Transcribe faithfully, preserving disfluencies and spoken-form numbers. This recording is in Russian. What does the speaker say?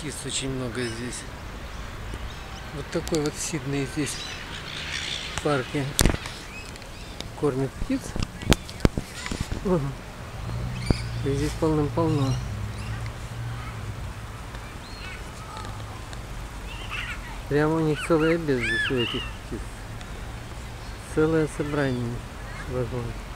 птиц очень много здесь. Вот такой вот Сидней здесь в парке кормит птиц. Угу. И здесь полным-полно. Прямо у них целый обед здесь у этих птиц. Целое собрание возможно.